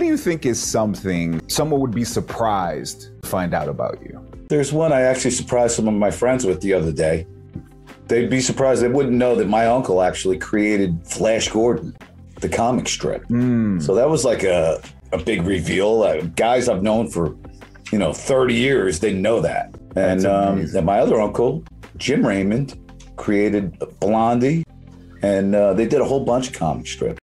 do you think is something someone would be surprised to find out about you? There's one I actually surprised some of my friends with the other day. They'd be surprised. They wouldn't know that my uncle actually created Flash Gordon, the comic strip. So that was like a big reveal. Guys I've known for, 30 years, they know that. And my other uncle, Jim Raymond, created Blondie, and they did a whole bunch of comic strips.